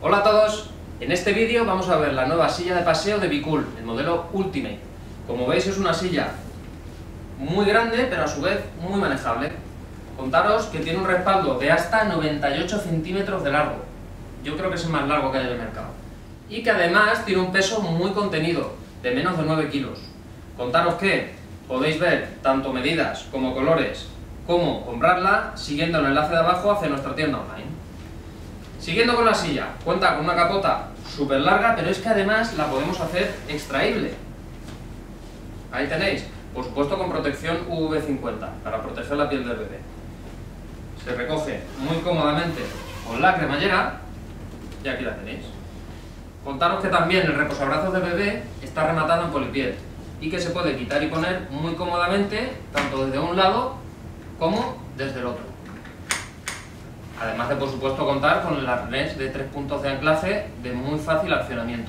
Hola a todos, en este vídeo vamos a ver la nueva silla de paseo de Bicool, el modelo Ultimate. Como veis es una silla muy grande pero a su vez muy manejable. Contaros que tiene un respaldo de hasta 98 centímetros de largo, yo creo que es el más largo que hay en el mercado. Y que además tiene un peso muy contenido, de menos de 9 kilos. Contaros que podéis ver tanto medidas como colores, cómo comprarla, siguiendo el enlace de abajo hacia nuestra tienda online. Siguiendo con la silla, cuenta con una capota súper larga, pero es que además la podemos hacer extraíble. Ahí tenéis, por supuesto con protección UV50, para proteger la piel del bebé. Se recoge muy cómodamente con la cremallera, y aquí la tenéis. Contaros que también el reposabrazos del bebé está rematado en polipiel, y que se puede quitar y poner muy cómodamente, tanto desde un lado como desde el otro. Además de, por supuesto, contar con el arnés de 3 puntos de anclaje de muy fácil accionamiento.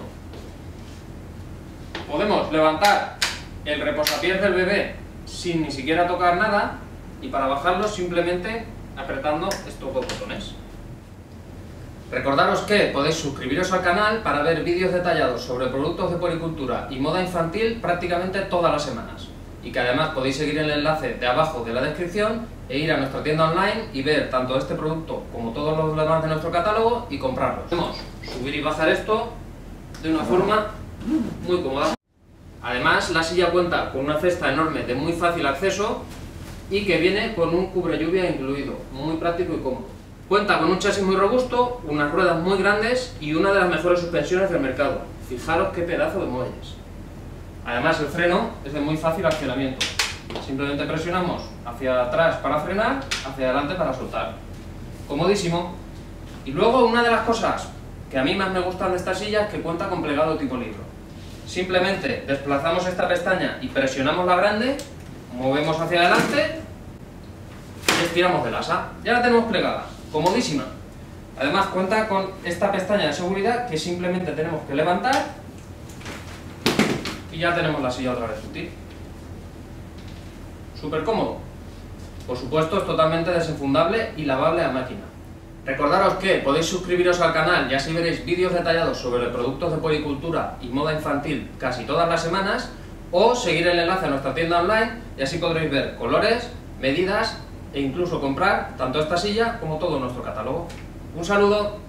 Podemos levantar el reposapiés del bebé sin ni siquiera tocar nada, y para bajarlo simplemente apretando estos dos botones. Recordaros que podéis suscribiros al canal para ver vídeos detallados sobre productos de puericultura y moda infantil prácticamente todas las semanas. Y que además podéis seguir el enlace de abajo de la descripción e ir a nuestra tienda online y ver tanto este producto como todos los demás de nuestro catálogo y comprarlos. Podemos subir y bajar esto de una forma muy cómoda. Además, la silla cuenta con una cesta enorme de muy fácil acceso y que viene con un cubre lluvia incluido, muy práctico y cómodo. Cuenta con un chasis muy robusto, unas ruedas muy grandes y una de las mejores suspensiones del mercado. Fijaros qué pedazo de muelles. Además, el freno es de muy fácil accionamiento. Simplemente presionamos hacia atrás para frenar, hacia adelante para soltar. Comodísimo. Y luego, una de las cosas que a mí más me gustan de esta silla es que cuenta con plegado tipo libro. Simplemente desplazamos esta pestaña y presionamos la grande, movemos hacia adelante y estiramos del asa. Ya la tenemos plegada. Comodísima. Además, cuenta con esta pestaña de seguridad que simplemente tenemos que levantar y ya tenemos la silla otra vez útil. Súper cómodo. Por supuesto, es totalmente desenfundable y lavable a máquina. Recordaros que podéis suscribiros al canal y así veréis vídeos detallados sobre productos de puericultura y moda infantil casi todas las semanas, o seguir el enlace a nuestra tienda online y así podréis ver colores, medidas e incluso comprar tanto esta silla como todo nuestro catálogo. Un saludo.